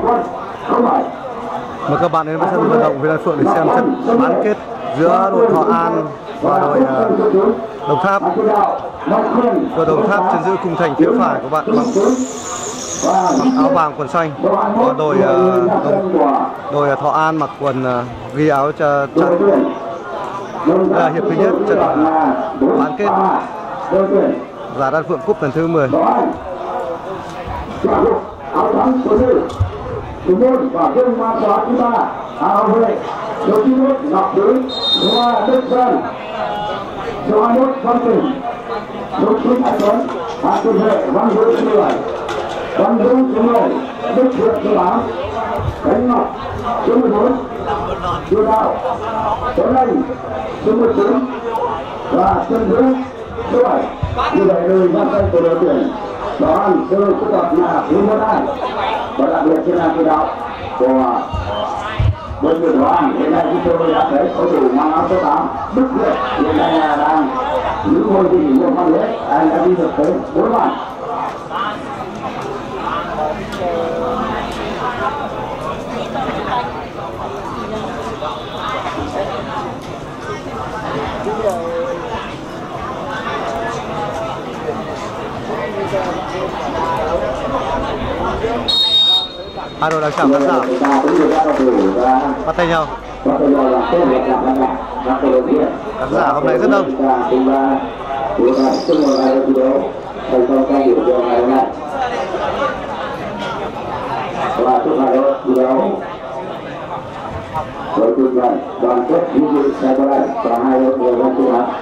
Mời các bạn đến với sân vận động Viên Đan Phượng để xem trận bán kết giữa đội Thọ An và đội Đồng Tháp. Đội Đồng Tháp trên giữ khung thành phía phải của bạn mặc áo vàng quần xanh, còn đội Thọ An mặc quần ghi áo trắng. Đây là hiệp thứ nhất trận bán kết giải Đan Phượng Cup lần thứ 10. Thủ môn và dân ma xóa thứ ba áo huệ số 91 Ngọc Đới, số 3 Đức Sơn, số 21 Văn Tỉnh, số 9 Hải Tuấn, Hà Tuấn Huệ, Văn Vũ số 7, Văn Vũ số 10, Đức Thiện số 8, Khánh Ngọc số 14, Chu Đạo, Tuấn Anh số 19 và Trần Vũ số 7. Như vậy lời ra tay của đội tuyển Thọ An sẽ tiếp tục là thứ 12 và đặc biệt trên là chỉ đạo của đội tuyển Thọ An. Hiện nay chúng tôi đã thấy cầu thủ mang áo số 8 Đức Thiện hiện nay là đang giữ ngôi vị của Văn Lễ, anh đã đi được tới 4 bàn. Hai đội đang chạm khán giả bắt tay nhau. Khán giả hôm nay rất đông. Đoàn kết hữu nghị sẽ có lại cả hai đội đều đang cố gắng.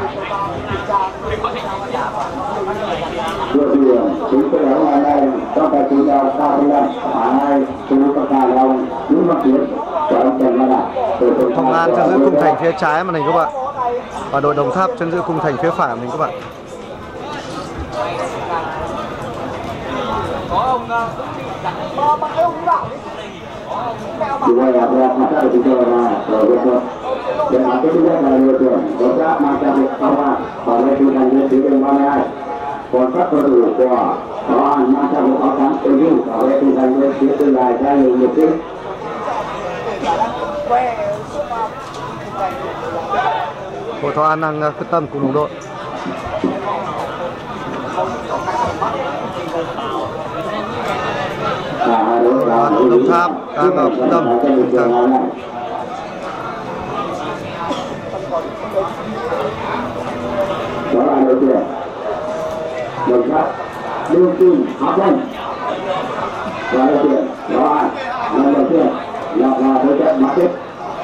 Đội tuyển chúng tôi đấu ngày nay trong tài chính nhau cao hơn năm cả hai chúng tôi cả lòng những mặt tiến của ông Trần Văn Đạt. Thọ An chân giữ khung thành phía trái màn hình các bạn, và đội Đồng Tháp chân giữ khung thành phía phải màn hình các bạn. Chúng tôi là mặt trận của chúng tôi là đội tuyển. Để mặt kết thứ nhất là đội tuyển Đồng Tháp mang ra một cao hoa và đâyคือthành viên thứ 32. Còn các cầu thủ của Thọ An mang ra một áo trắng tự nhiên và đâyคือthành viên phía tương lai ra nhiều nhiệt tình. Đội Thọ An đang quyết tâm cùng đồng đội. Đồng Tháp đang quyết tâm cùng thắng. Đó là đội tuyển Đồng Tháp đưa tin Hà Văn và đội tuyển Thọ An lần đầu tiên là đối trận bán kết.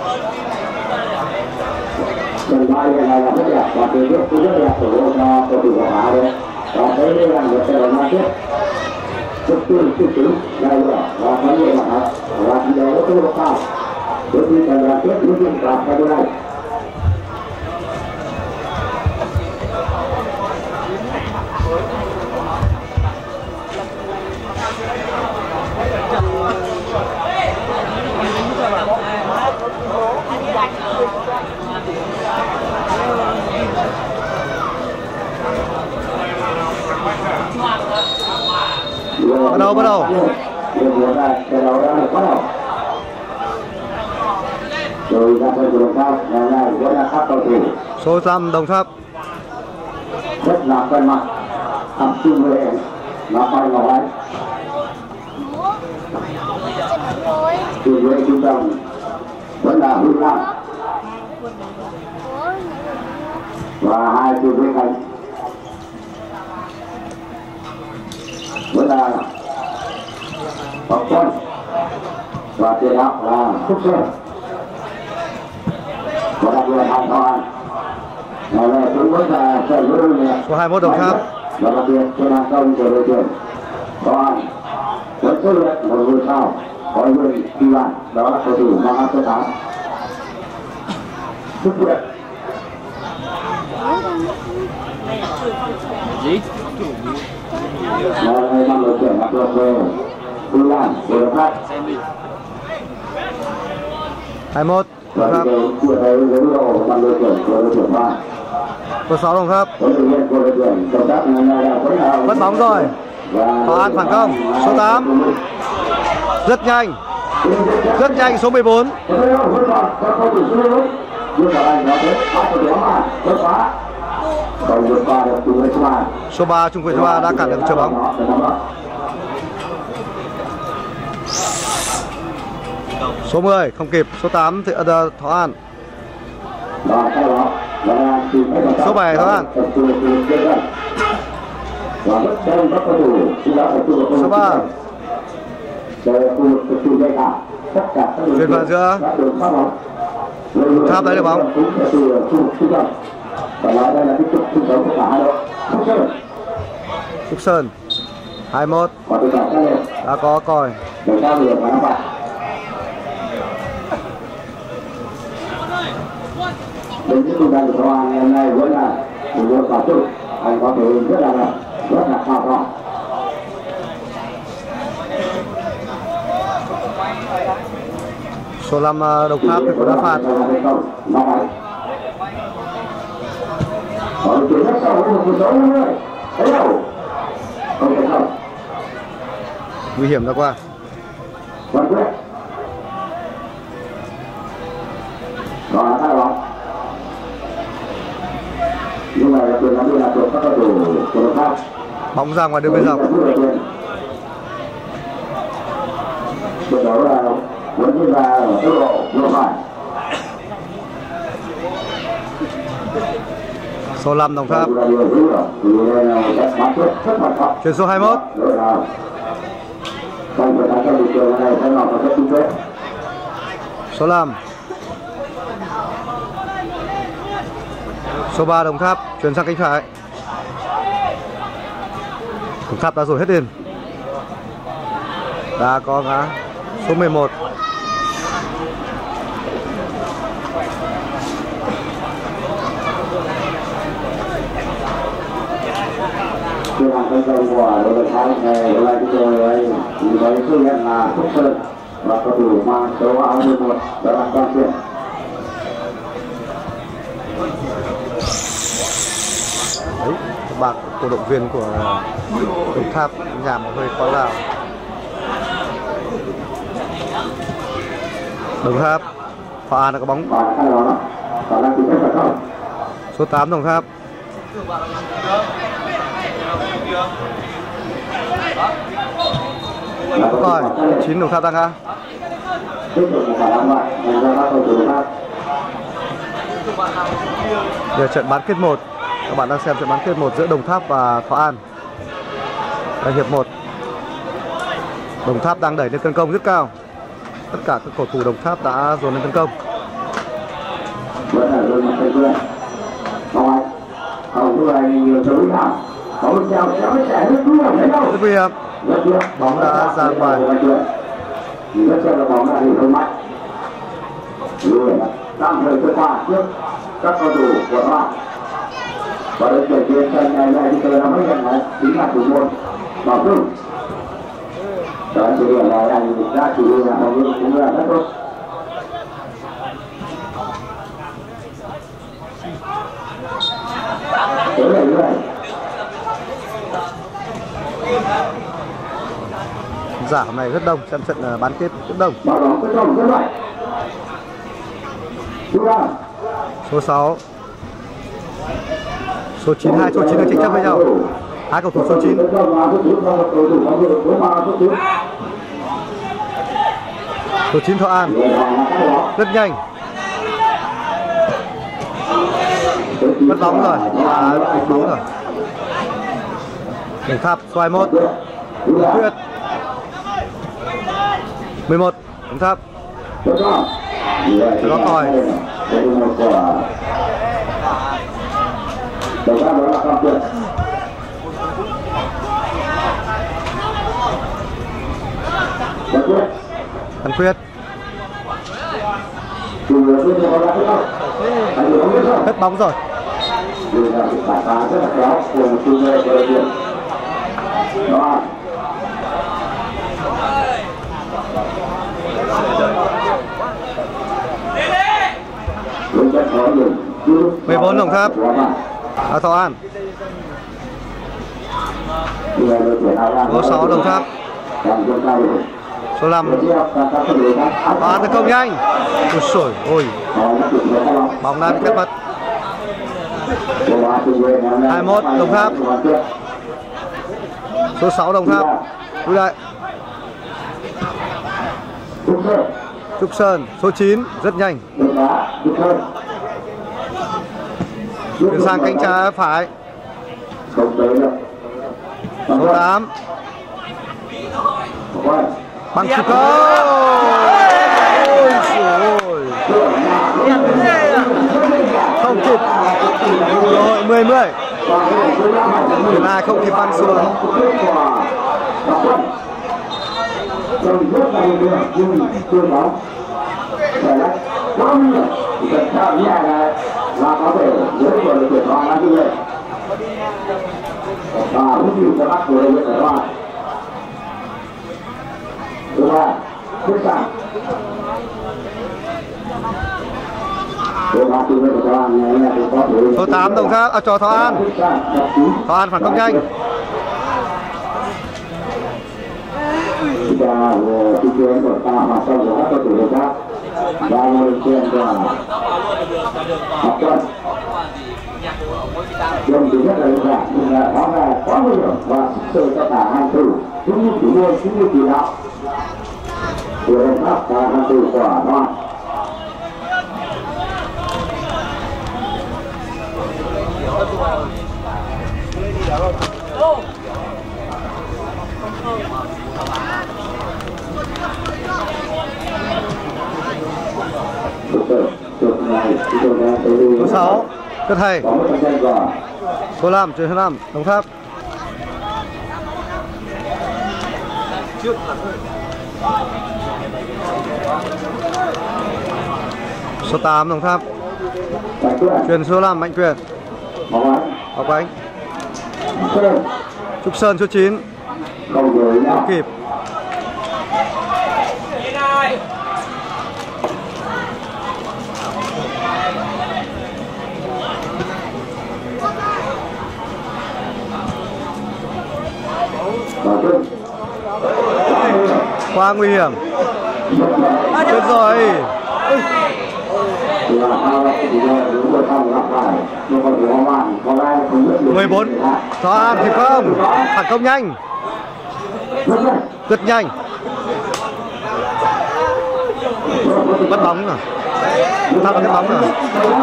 Trận ba này là rất đẹp và từ trước cũng rất đẹp của cho cầu thủ của Hà đấy. Và tới đây là một trận bán kết cực kỳ dài dòng và có nhiều mặt học và thi đấu tốc độ cao. Đối với trận bán kết luôn luôn đạt cái này. Bắt đầu. Số 5 Đồng Tháp. Rất là cân mặt, thằng Trương Huệ là phải ngọc ấy. Trương Huệ trung tâm vẫn là Hương Lam và hai Trương Huệ Khánh vẫn là Ngọc Xuân và tiền đạo là Phúc Sơn và đặc biệt là Thọ An. Số 21 Đồng Tháp. Và đặc biệt trên hàng công của đội tuyển Thọ An vẫn xuất hiện một ngôi sao có người kỳ bản, đó là cầu thủ mang áo số 8 Đức Thiện. Và đây là đội tuyển mặc đội về Phương Lan của Đồng Tháp. 21 Đồng Tháp. Số 6 Đồng Tháp. Mất bóng rồi. Thọ An phản công. Số 8. Rất nhanh. Rất nhanh số 14. Số 3 Trung Quyền Hoa đã cản được chờ bóng. Số 10 không kịp. Số 8 Thọ An. Số 7 Thọ An. Số 3 Chuyển vào giữa. Tháp lấy được bóng. Phúc Sơn 21 đã có còi. Đến cái trung tâm của Công an hôm nay vẫn là một đội tổ chức, anh có thể rất là cao rõ. Số 5 Đồng Tháp thì có đá phạt. Nguy hiểm đã qua. Bóng ra ngoài đường biên dọc. Số 5 Đồng Tháp. Chuyển số 21. Số 5. Số 3 Đồng Tháp chuyển sang cánh phải. Đồng Tháp đã rồi hết tiền. Đã có ngã. Số 11. Khi hàng tấn công của đội tuyển Thái này hôm nay chúng tôi với xuất hiện là Phúc Sơn và cầu thủ mang số áo 11 đó là Quang Tuyển. Đấy, các bạn cổ động viên của Đồng Tháp nhảm hơi quá vào. Đồng Tháp, Thọ An đã có bóng. Số 8 Đồng Tháp. Rồi, 9 Đồng Tháp đang ra. Giờ trận bán kết 1. Các bạn đang xem trận bán kết 1 giữa Đồng Tháp và Thọ An. Đây, hiệp 1. Đồng Tháp đang đẩy lên tấn công rất cao. Tất cả các cầu thủ Đồng Tháp đã dồn lên tấn công. Rất nguy hiểm. Bóng đã ra ngoài. Đang thời gian qua trước các cầu thủ của họ và đội tuyển viên sân này thì tôi đã mới nhận là chính là thủ môn Bảo Trung. Đó chỉ là anh ra chủ yếu là bóng cũng là rất tốt. Thế này như vậy. Giả hôm nay rất đông, xem trận bán kết rất đông. Số 6. Số 9, hai số 9 đang tranh chấp với nhau. Hai cầu thủ số 9. Số 9 Thọ An. Rất nhanh. Mất bóng rồi. Mất bóng rồi. Đồng Tháp số 21. Quyết 11 Đồng Tháp. Có còi. Thằng Quyết. Hết bóng rồi. Về 4 Đồng Tháp. Thọ An. Số 6 Đồng Tháp. Số 5. Và tấn công nhanh. Ôi trời ơi. Bóng đã bị cắt mất. 21 Đồng Tháp. Số 6 Đồng Tháp. Lui lại. Trúc Sơn. Số 9 rất nhanh. Chuyển sang cánh trái phải. Số 8 bằng sút cơ. Ôi trời không kịp. Rồi 10-10. Hiện nay không kịp bắn xuống. Là có thể giới thiệu được tuyển đoàn như vậy và hút dịu cho các người tuyển đoàn thứ ba tiếp sẵn số 8 Đồng Tháp cho Thọ An. Thọ An phản công nhanh. Tuyên truyền của ta hoạt động của các cầu thủ Đồng Tháp đang lên trên là học quân. Dùng thứ nhất là đơn giản nhưng là hóa ra quá nguy hiểm và sự cho cả hai thủ cũng như chủ môn cũng như chỉ đạo của Đồng Tháp và hai thủ của Đoàn. Số 6 Cất Hay. Số 5 chuyển số 5 Đồng Tháp. Số 8 Đồng Tháp. Chuyển số 5 Mạnh Quyền. Ngọc Ánh. Trúc Sơn số 9. Không kịp. Quá nguy hiểm. Chết rồi. 14 Thọ An kịp không? Phản công nhanh. Rất nhanh. Bắt bóng rồi. Thắp cái bóng rồi.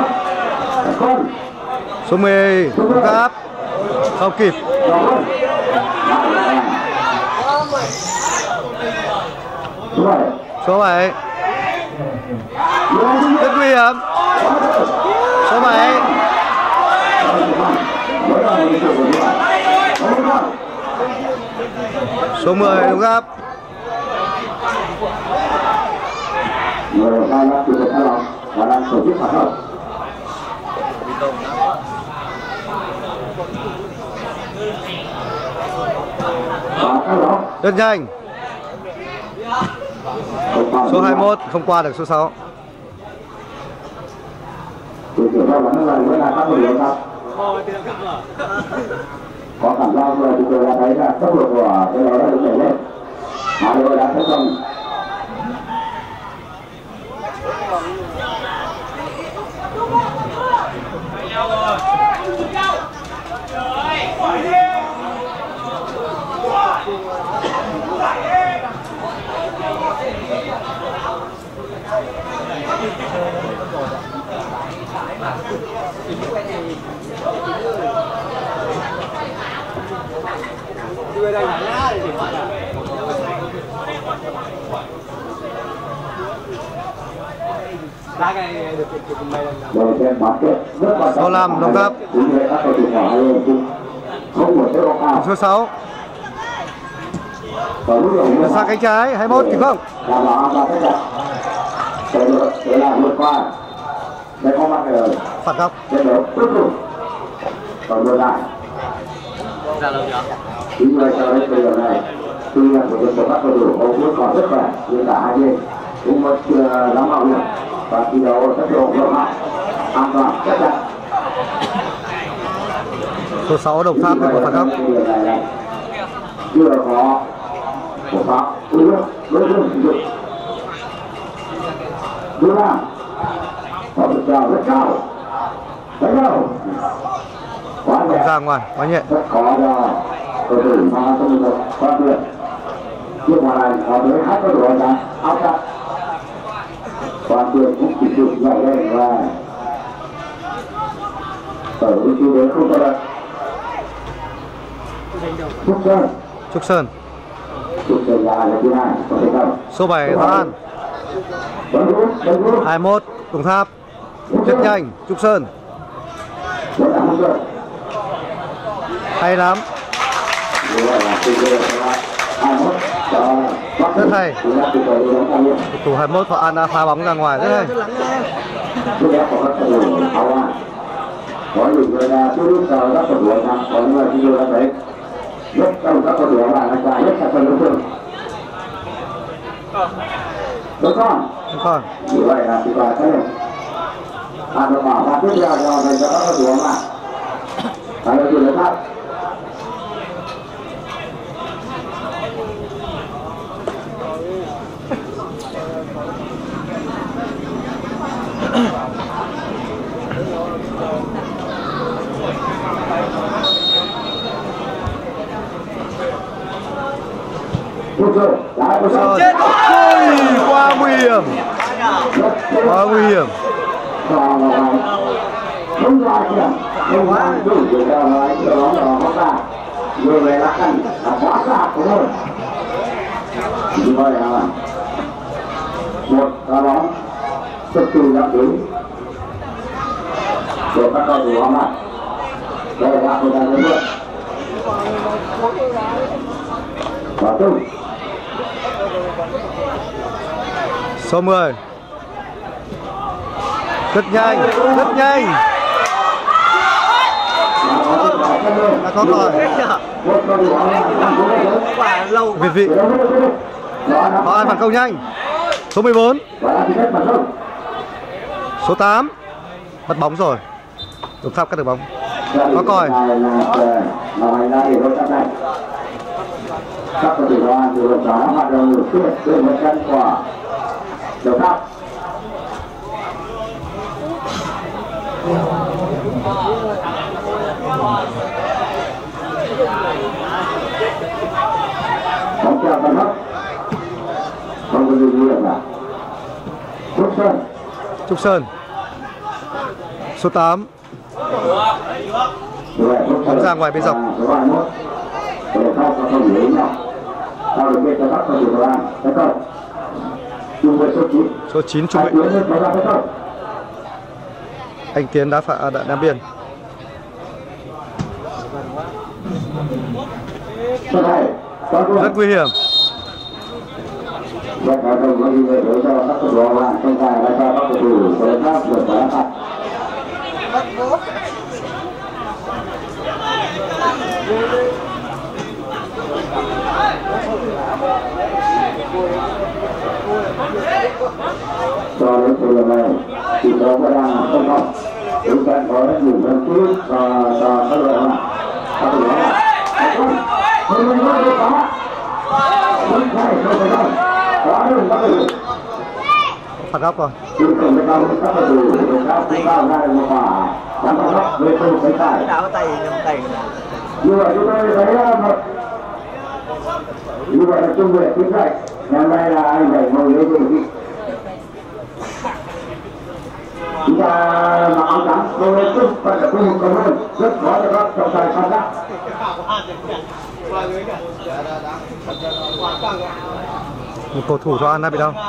Số 10 Đồng Tháp. Không kịp. Số 7 rất nguy hiểm. Số 7 số 10 Đồng Tháp. Rất nhanh. Số 21 không qua được số 6. Có cảm giác rồi thì tôi đã thấy là tốc độ của cái này đã được đẩy lên. Mà tôi đã thấy không? Số 5 Đồng Tháp. Số 6 sang cánh trái 21 kịp không? Phạt góc. Còn ngược lại chính người cho đến bây giờ này tuy là của các cầu thủ cũng còn rất khỏe nhưng cả hai bên cũng vẫn chưa lắm mạo hiểm và thi đấu tốc độ lợi hại an toàn chắc chắn. Số 6 Đồng Tháp được phạt góc. Chưa có của Pháp. đối tượng sử dụng đưa ra họ được chào rất cao đánh đâu quá nhẹ ra ngoài quá nhẹ rất khó cho cầu thủ mà không được qua tuyệt nhưng mà này họ tới hát có đội là áo cắt qua tuyệt cũng chỉ được nhảy lên và ở vị trí đấy không có được Trúc Sơn là thứ hai có thể không số 7 Thọ An 21 Đồng Tháp rất nhanh Trúc Sơn hay lắm rất hay cầu thủ 21 Thọ An đã phá bóng ra ngoài rất hay. có những người là chưa biết giờ các cầu thủ nào có những người chưa đã thấy rất trong các cầu thủ là dài nhất là phần đối phương đúng không như vậy là chỉ có thế được bảo và tiếp theo cho dành cho các cầu thủ mà phải là chuyện khác Chết quá nguy hiểm quá nguy hiểm không ra kìa không ra đủ để cho nói cho nó ra người về là cần là quá xa của thôi như vậy là một đá bóng cực kỳ đặc biệt để các cầu thủ bóng lại đây là một đá bóng và tung số 10 rất nhanh đã có còi Việt vị Thọ An phản công nhanh số 14 số 8 mất bóng rồi Đồng Tháp cắt được bóng có còi các cầu thủ An từ lúc đó hoạt động được quyết từ một chân của Đồng Tháp bóng chạm vào nóc không có gì nguy hiểm nào Trúc Sơn số 8 bóng ra ngoài bên dọc số 9 Trung Vĩnh anh Tiến đá Nam Biên rất nguy hiểm cho đến thời điểm này thì có vẫn đang không không chúng ta có rất nhiều lần trước cho các đội mà các đội mình nói được đó không phải không có được các đội phạt góc rồi chúng tôi mới cao các đội chúng ta cũng cao ra một quả đá phạt góc với tôi thấy tài đá tay nhầm tay như vậy chúng tôi thấy như vậy là trung vệ chính sách năm nay là anh đẩy màu lấy gì chúng ta mặc áo trắng tôi lên chút phải là không một cầu hơn rất khó cho các trọng tài phạt góc một cầu thủ Thọ An đã bị đau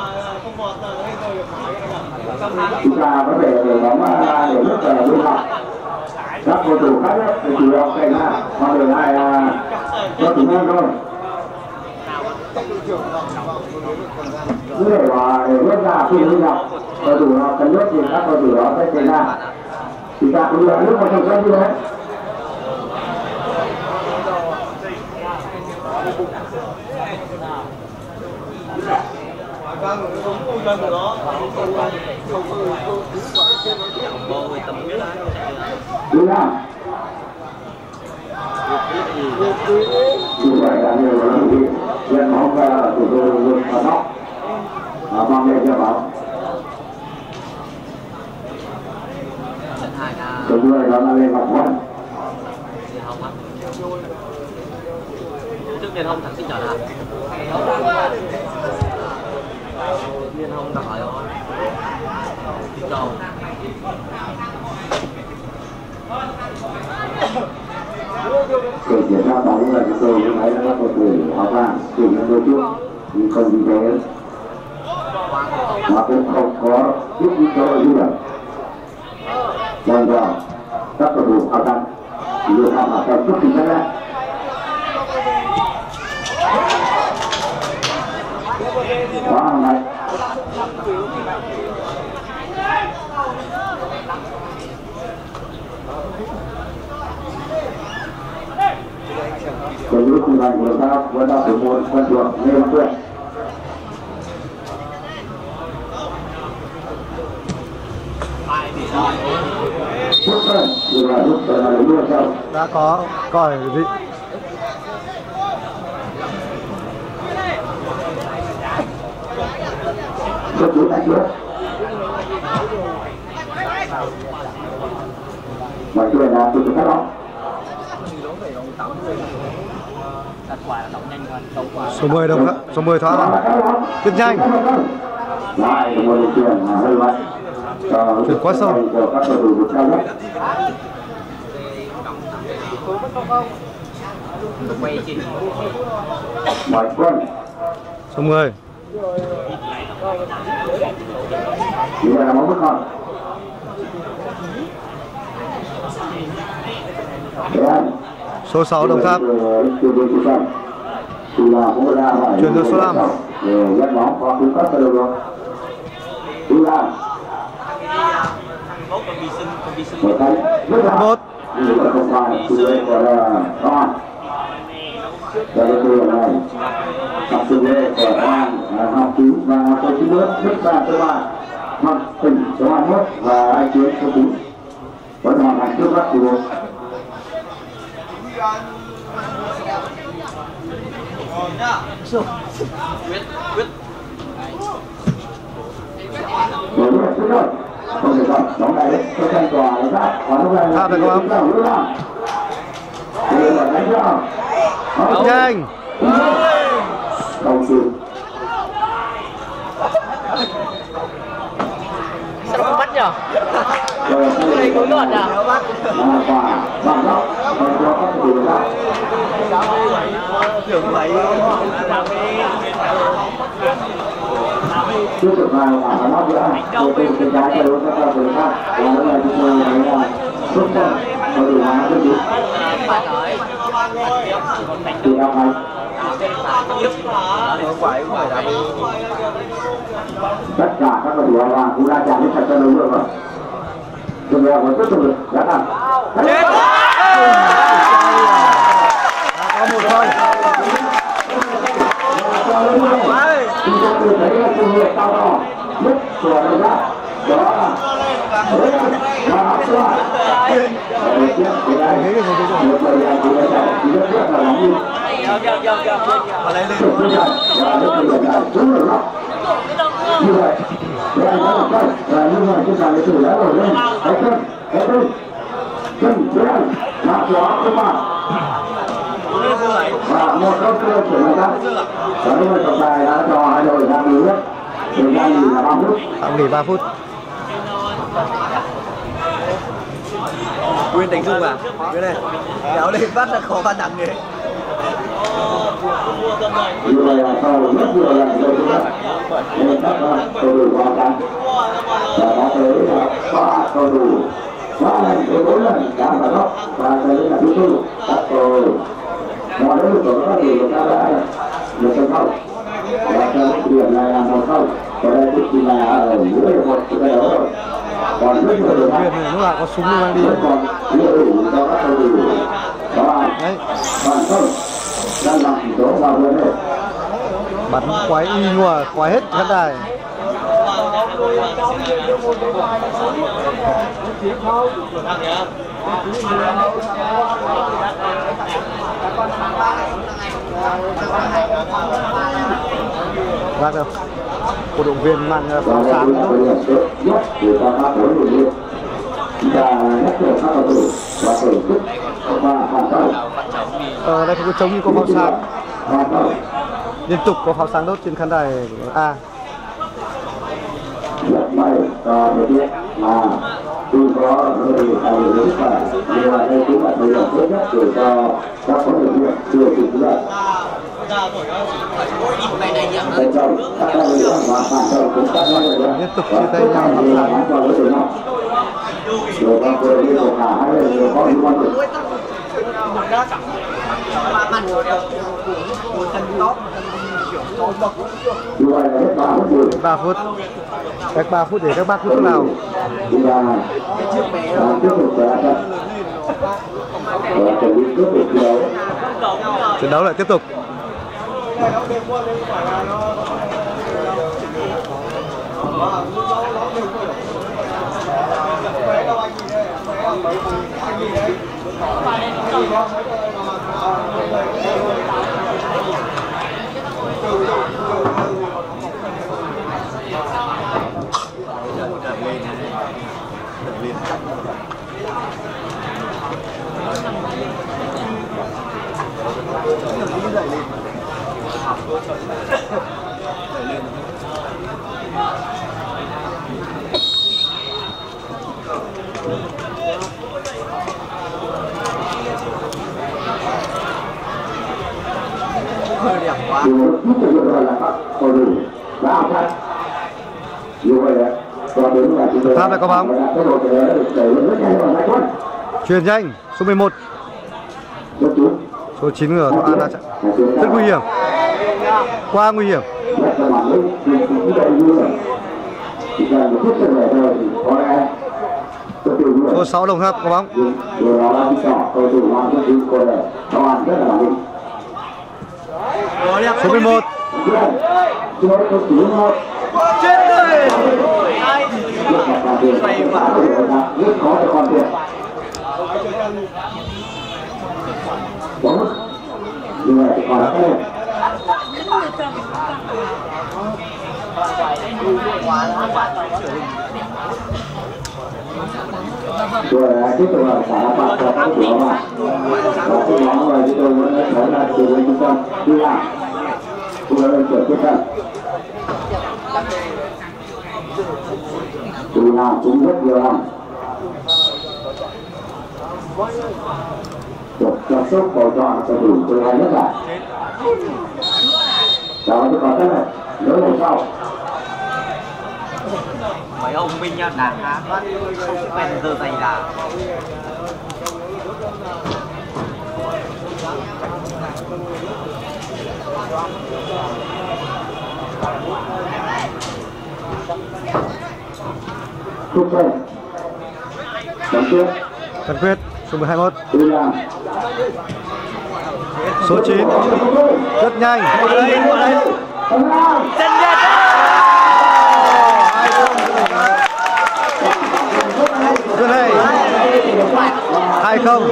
chúng ta có thể để bóng để rất là linh hoạt các cầu thủ khác thì chủ động cạnh hạ mà để lại cho thủ môn thôi cứ để nước ra khi linh hoạt cầu thủ nào cần nước thì các cầu thủ đó sẽ cạnh ra thì ta cũng là nước vào trong sân như thế đúng không? Như vậy là nhiều lắm thì Dân bóng từ từ ở nóc mang lên cho bóng. Từ người đó là lên mặt quân. Trước Liên Hồng thằng xin chọn hả? Liên Hồng đặt hỏi thôi. Xin chào. Để chuyển ra bóng là chúng tôi cũng thấy là các cầu thủ họ vàng chuyển lên đôi trước nhưng không vì thế mà cũng không có chút gì cơ hội gì cả. Bây giờ các cầu thủ họ vàng lựa chọn là theo chút chính xác. Quá mạnh. Còn lúc cùng hành của ta vẫn đang phải một quen thuộc nên quen. Phút rồi, nhưng mà lúc là luôn sao? Đã có còi vị. Rất đúng đánh nữa. Mọi chuyện là từ từ các đó. Số 10 đồng ạ, số 10 thoát tiếp nhanh. Lại một đường chuyền hơi mạnh. Chuyển quá sâu. Các cầu thủ cao nhất. Mọi quân. Số 10. Bây giờ là bóng bất còn. Số 6 Đồng Tháp. Chuyển từ số 5. Dắt bóng qua cung cấp cho được rồi. Đi ra. Một tay. Một. Nhưng mà không phải. Từ đây gọi là đó. Đây là từ này. Học từ đây của An. Học cứu và tổ chức nước. Nước ra số 3. Học tỉnh số 21 và ai chiến số 4. Vẫn hoàn thành trước mắt của Quyết. Không thể còn, bóng này đấy, tôi thành quả là ra, còn lúc này là được không? Nhanh. Đầu sự. Sao nó không bắt nhở? Đây có lọt à? Quả, bằng lóc, còn cho các cầu thủ ra. Tưởng vậy. Tiếp tục vào quả lóc nữa, tôi tìm cái trái cho đối với các cầu thủ khác. Và lúc này chúng tôi thấy là xuất sắc, cầu thủ hóa rất đúng. Từ đâu này? Tất cả các cầu thủ là cũng đã chạm đến thật cho đúng rồi. Chúng ta vẫn tiếp tục được, đã làm. Có một thôi. Chúng ta tự thấy là công việc cao đỏ nhất của đội ra. Đó là và học sinh tiếp thì đây một thời gian của đội chạy thì rất là lắm đi. Và lúc bây giờ là chúng rồi đó. Như vậy để anh nói một câu là như vậy chúng ta để thử đã rồi lên. Hãy cân chân dưới anh là gió không mà và một câu cơ chuyển người ta. Và lúc này trọng tài đã cho hai đội ra nghỉ hết. Thời gian nghỉ là 3 phút. Tạm nghỉ 3 phút. Nguyên Thành Dung à? Cái này kéo lên bắt là khó khăn nặng nghề. Như vậy là sau rất nhiều lần rồi chúng ta nên các cầu thủ vào trận và đã tới 3 cầu thủ 3 lần tới 4 lần đã vào góc và tới là thứ tư các cầu mọi nỗ lực của các cầu thủ ta đã được thành công và trong điểm này là 1-0 và đây cũng là ở giữa một cái đấu rồi còn rất nhiều Viên này lúc nào có súng đi mang đi. còn nhiều đủ cho các cầu thủ đó Đấy. còn không đang làm chỉ số vào vấn đề Bắn quái y nhùa, quái hết khán đài. Bác đâu cổ động viên mang pháo sáng tốt. Đây có trống như có pháo sáng, liên tục có pháo sáng đốt trên khán đài A. Tuy có người tài liệu rất là nhưng mà đây cũng là thời điểm tốt nhất để cho các huấn luyện viên chưa kịp lợi. Liên tục chia tay nhau pháo sáng. Rồi các huấn luyện viên của cả hai bên đều có những quan điểm. Như vậy là hết 3 phút. 3 phút. Cách 3 phút để các bác hút nào. Tiếp tục trận đấu lại tiếp tục. Tháp lại có bóng. Chuyền nhanh số 11. Số 9 ở Thọ An đã chạy. Rất nguy hiểm. Quá nguy hiểm. Số 6 Đồng Tháp có bóng. Số 11. Chết rồi. Rồi tiếp tục là xả bạc cho các chủ mà và cái nhóm rồi chúng tôi muốn nói là từ với trung tâm đi làm cũng là đơn chuyển tiếp theo từ nào cũng rất nhiều năm được cho số bầu chọn cho đủ từ hai nhất là đó thì còn thế này đối đầu sau mấy ông binh nha đàn hát không quen giờ tay đà. Trúc Sơn Trần Quyết số 21. Số 9 rất nhanh. Chân Nhật 2-0.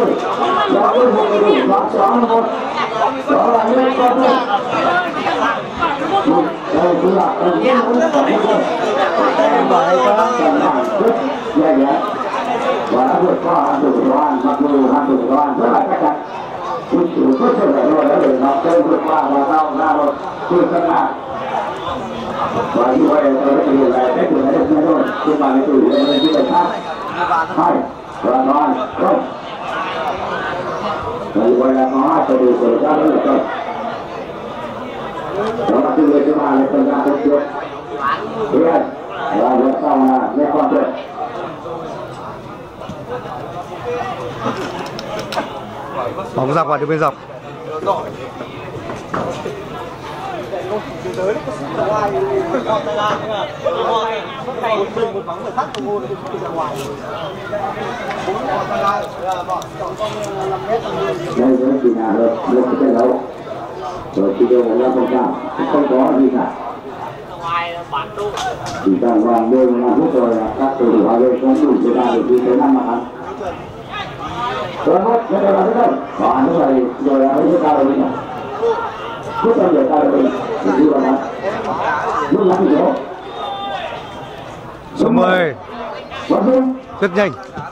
Và đã vượt qua hàng thủ của An, mặc dù hàng thủ của An rất là chắc chắn. Nhưng chủ xuất hiện lại rồi đã để học chơi vượt qua và sau ra rồi tôi sân nào. Và như vậy tôi đã hiểu là cách của nó được ngay rồi. Nhưng mà cái chủ lên lên cái khác. Hai và An không. Và như vậy là có hai cầu thủ của ra đó là không. Đó là từ người thứ ba lên sân ra không chưa. Thế này và vượt sau là nghe quan trọng. Bóng dọc vào đường bên dọc. Đây là chỉ là được cái trận đấu rồi khi đều là phong trào không có gì cả chỉ cần vòng đôi là hút rồi là các cầu thủ AV không đủ để ra được đi tới 5 mặt ăn rồi mất cái đây là thế thôi còn nữa rồi ấy chúng ta rồi nhỉ Rút ra về tay mình, đi vào đó. Rút ra thì đó. Số 10 rất nhanh,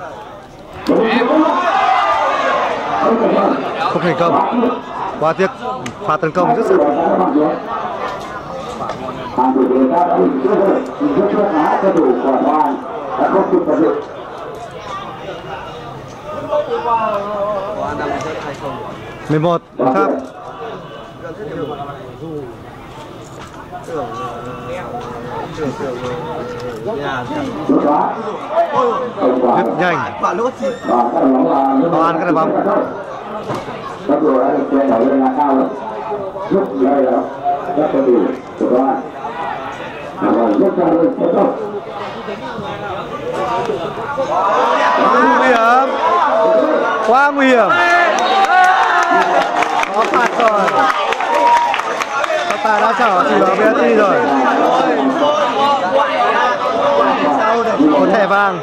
không thành công. Quá tiếc, pha tấn công rất sắc. Qua năm rất hay không. 11 Đồng Tháp. Rất nhanh. Bảo An cái này bóng. Nguy hiểm, quá nguy hiểm. Có phạt rồi. Tài đã chảo chỉ vào penalty rồi. Một thẻ vàng.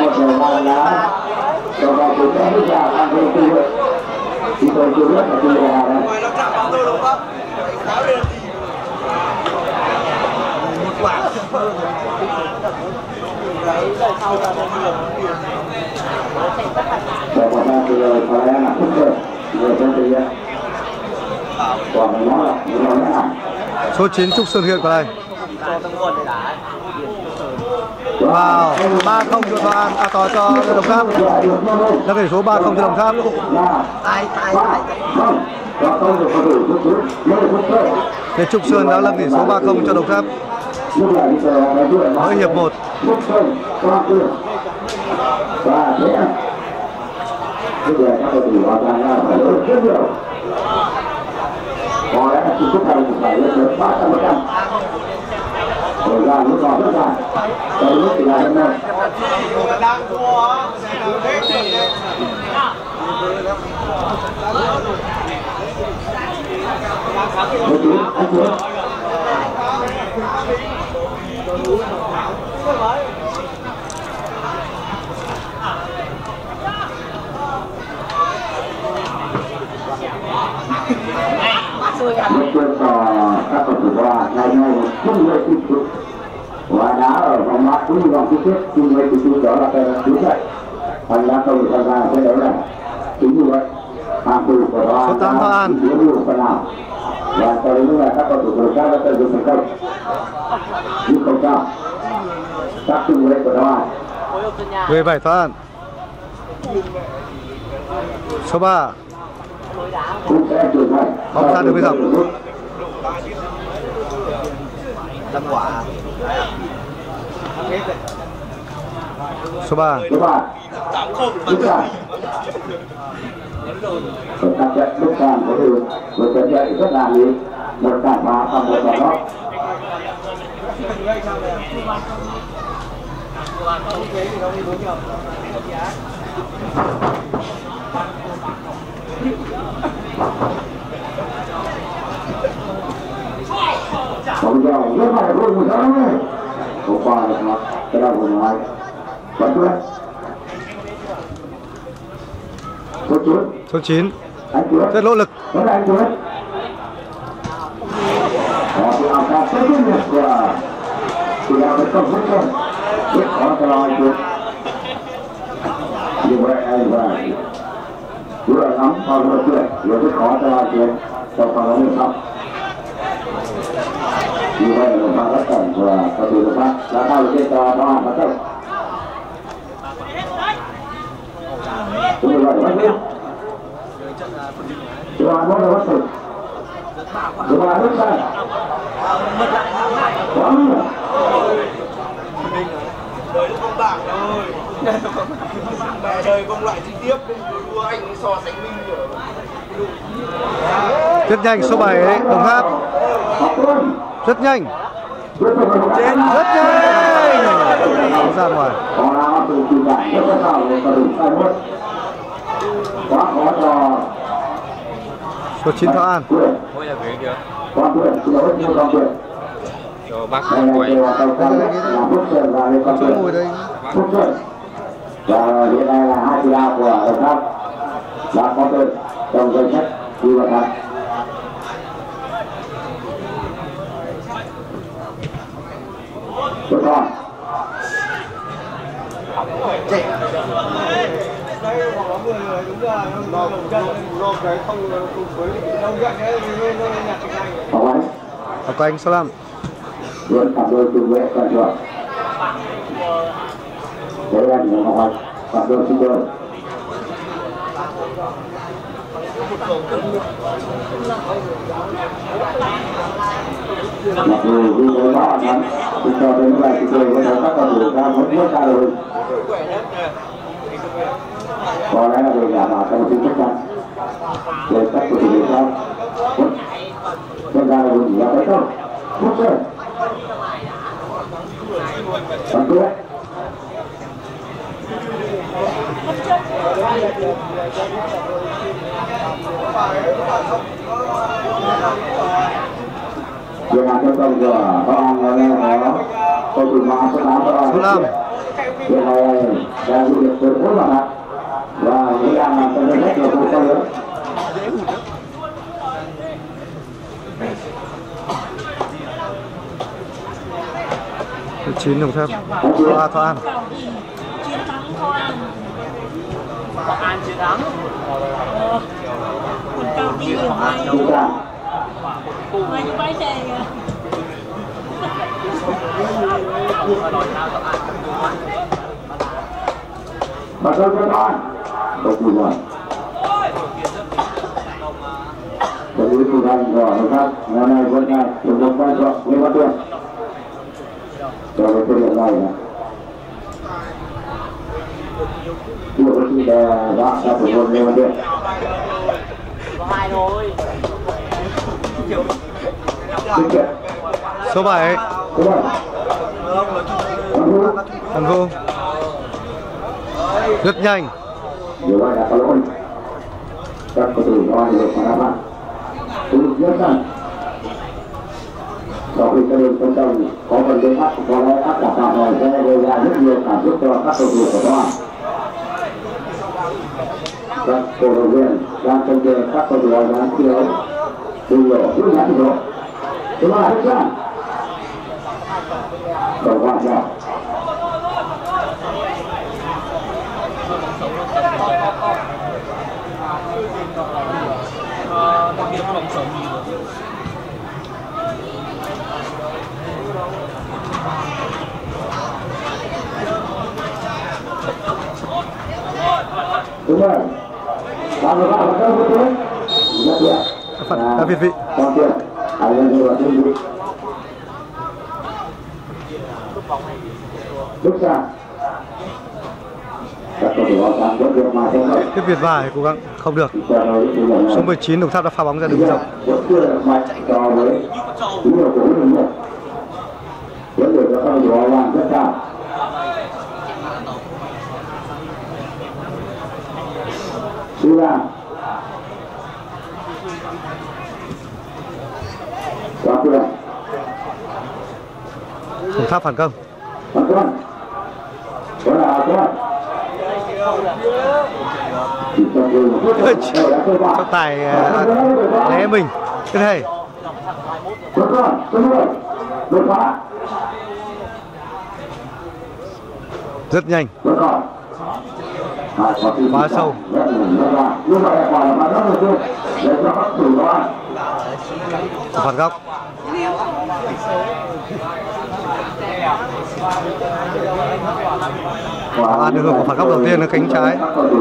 Số 9 Trúc Sơn Hiện vào đây. Wow, 3-0 cho Thọ An, cho Đồng Tháp. Là tỷ số 3-0 cho Đồng Tháp. Thế Trúc Sơn đã lập tỷ số 3-0 cho Đồng Tháp. Mới hiệp 1. Có lẽ là phút này phải lên tới 300%. Thời gian lúc đó rất dài. Tới lúc thì là hôm nay. Anh Tuấn. Một cơn các cầu thủ qua ngày nay không người tiếp tục và đá ở vòng loại cũng như vòng chung kết chung với tỷ đó là cái thứ chạy thành ra cầu thủ tham gia cái đấu này chính như vậy hàng thủ của họ đã tiến được phần nào và tới lúc này các cầu thủ của các đã tận dụng thành công nhưng không sao các chung với của họ 17 Thọ An. Số 3 bóng xa được với dòng. Số 3 các trận lúc sàn có thể một trận chạy rất là nhiều một cả ba và một quả đó bóng giờ rất là luôn một đó hôm qua là cái đầu của ngoài vẫn chưa số 9 rất nỗ lực. như vậy anh và chú là nắm vào rồi chưa rồi rất khó cho chuyện trong phòng đấu sau như vậy là ba rất cần và cầu thủ được phát đã cao trên đó là bắt đầu đúng rồi bắt đầu chú là bắt đầu bắt đầu chú là rất sai đời không bảng rồi mẹ đời công loại trực tiếp đua anh so sánh minh rồi. Rất nhanh số 7 Đồng Tháp. Rất nhanh. Rất nhanh. Ra ngoài. Số 9 Thọ An. Cho bác quay. Chỗ ngồi đây. Và hiện nay là hai chỉ đạo của Đồng Tháp đã có tên trong danh sách đi vào thắng. Rồi còn đây khoảng có 10 người đúng là nó cái không cùng với đông gần đấy nó nhặt cái này. Học anh Salam. Luôn cặp đôi cùng vệ cẩn thận. Đấy là những học anh cặp đôi xin đôi. Mặc dù đi tới đó lắm, thì cho đến vậy thì tôi có thể các cầu thủ ra muốn bước ra rồi. Có lẽ là về nhà vào trong chính chắc chắn. Rồi các cầu thủ đi sau. Bước ra rồi thì ra tới không? Bước rồi. Bắn tuyết. Giờ làm cho công giờ con nghe có tôi từ mà số 8 giờ này đang du lịch từ bốn bạn và những đang làm cho nên rất là vui chơi lớn. Thứ 9 Đồng Tháp. Thoa An. Chiến thắng Thoa An chiến thắng. Còn cao đi ở ngoài cái bãi xe kìa. Mà tôi cho con được vui rồi. Tôi biết phụ anh rồiครับngày nay vẫn ngày chủ động quan trọng như bắt được. Cho cái thời điểm này nè. Chưa có gì để đã phải buồn như bắt được. Có 2 thôi. Số 7. Thần Vô. Rất nhanh. Như vậy là có lỗi. Các cầu thủ coi được mà đáp lại. Tôi được nhớ rằng sau khi các đường tấn công có phần đối áp có lẽ áp cả phạm này sẽ gây ra rất nhiều cảm xúc cho các cầu thủ của Thoa. Các cổ động viên đang trông chờ các cầu thủ đang thiếu từ lỗ rút ngắn rồi. Thứ ba hết ra. Đầu quan trọng. Đặc biệt là bóng sống gì nữa. Đúng rồi. Bao nhiêu bạn có với tôi? Rất đẹp. Phạt Việt vị. Còn tiền. Hãy lên người trên vị. Lúc ra. Các cầu thủ vào sân rất được mà thêm rồi. Tiếp Việt Vải cố gắng không được. Số 19 Đồng Tháp đã phá bóng ra đường rộng. Vẫn chưa được mạnh so với nhiều cổ mình nữa. Vẫn được các cầu thủ làm rất cao. Đi ra. Quá tuyệt. Đồng Tháp phản công. Phản công. Đó là Thoa. Cho tài né mình. Thế này. Rất nhanh. Quá sâu. Phạt góc. Được hưởng của phạt góc đầu tiên là cánh trái.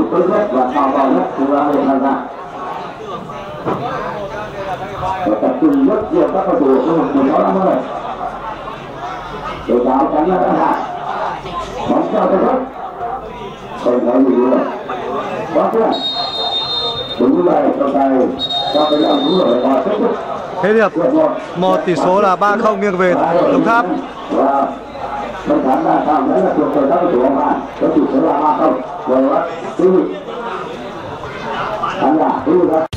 Tập trung rất nhiều các cầu thủ của một nhóm lắm rồi. Đội báo cánh là đã hạ. Bóng cho tới hết. Không nói gì nữa. Quá chưa? Đúng như vậy, trong tay cho cái lòng đúng rồi và tiếp tục. Thế điệp. Một tỷ số là 3-0 nghiêng về Đồng Tháp. Mình thắng là sao đấy là thuộc về các cầu thủ ông bạn. Có tỷ số là 3-0. Rồi đó. Thắng là